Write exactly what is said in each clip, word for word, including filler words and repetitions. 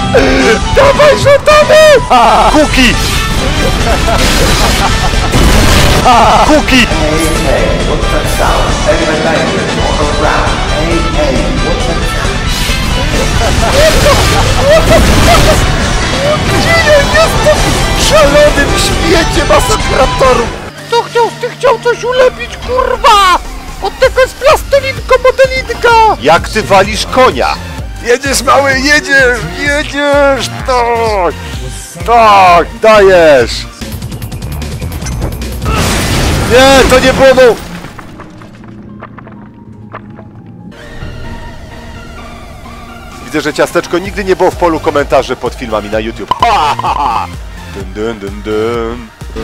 Dawaj, rzucamy! Kuki! Kuki! Gdzie ja jestem? Szalonym świecie masakratorów! Kto chciał, ty chciał coś ulepić, kurwa! Od tego jest plastelinko, modelinka! Jak ty walisz konia? Jedziesz, mały, jedziesz, jedziesz! Tak! Tak, dajesz! Nie, to nie było mu... Widzę, że Ciasteczko nigdy nie było w polu komentarzy pod filmami na YouTube. Ha, ha, ha. Dun, dun, dun, dun.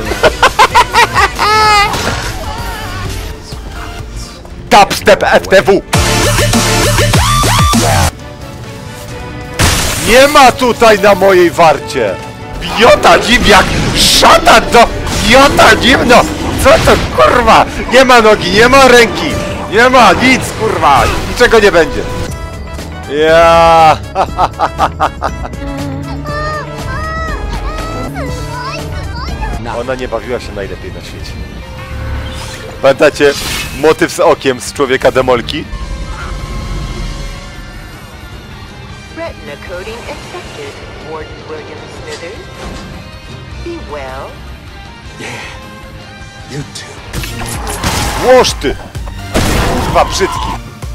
Dubstep F T W! Nie ma tutaj na mojej warcie! Biota dziwniak! Szatan do... Biota dziwno! Co to kurwa? Nie ma nogi, nie ma ręki! Nie ma nic kurwa! Niczego nie będzie! Ja. Ona nie bawiła się najlepiej na świecie. Pamiętacie motyw z okiem z Człowieka Demolki? Retina coding accepted. Warden William Smithers. Be well. Yeah. You too. Łoż ty! Kurwa brzydki!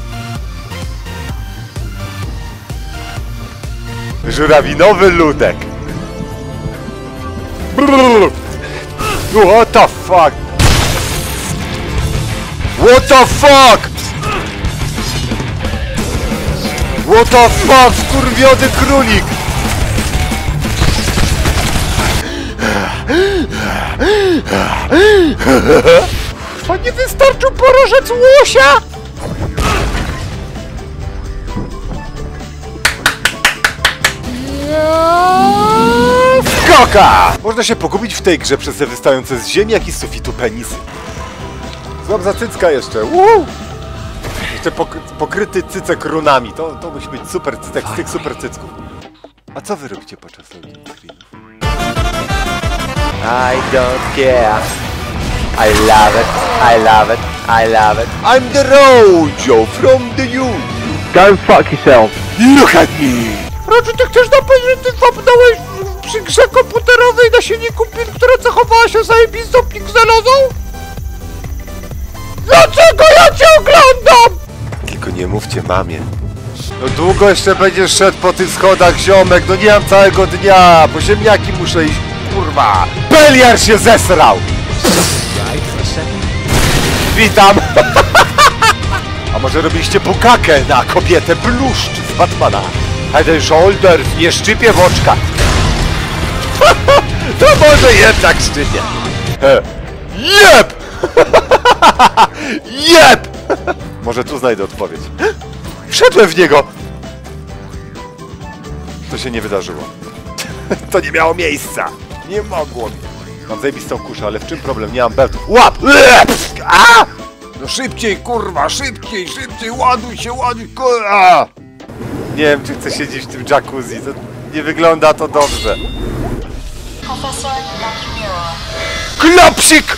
Żurawinowy ludek! Brrr. What the fuck? What the fuck? What the fuck? Skurwiony królik! To nie wystarczył porożec łosia? Skoka! Można się pogubić w tej grze przez te wystające z ziemi, jak i z sufitu penisy. Złap za cycka jeszcze. Woo! Jeszcze pok pokryty cycek runami. To, to musi być super cycek z tych super cycków. A co wy robicie podczas loading screenów? I don't care. I love it. I love it. I love it. I'm the Rojo from the U. Go fuck yourself. Look at me. Rojo, ty chcesz napowiedzieć, że ty wapnąłeś przy grze komputerowej na silniku P I N, która zachowała się zajebistą pikselozą? Dlaczego ja cię oglądam? Tylko nie mówcie mamie. No długo jeszcze będziesz szedł po tych schodach, ziomek, no nie mam całego dnia, bo ziemniaki muszę iść, kurwa. Beliar się zesrał! Witam! A może robiliście bukakę na kobietę bluszcz z Batmana? Head and Shoulders, nie szczypie w oczka. To może jednak szczypie. Jeb! Jeb! Może tu znajdę odpowiedź. Wszedłem w niego! To się nie wydarzyło. To nie miało miejsca. Nie mogło. Mam zajebistą kuszę, ale w czym problem? Nie mam beltów. Łap! A! No szybciej, kurwa, szybciej, szybciej, ładuj się, ładuj, kurwa! Nie wiem, czy chcę siedzieć w tym jacuzzi, to nie wygląda to dobrze. Klopsik!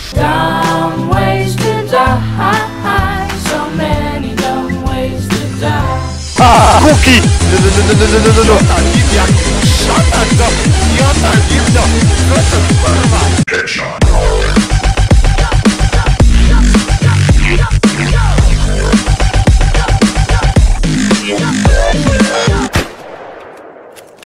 Kuki! No, no, no, no, no, no, no, no. Szatan, no, jota, dziwno! No to kurwa!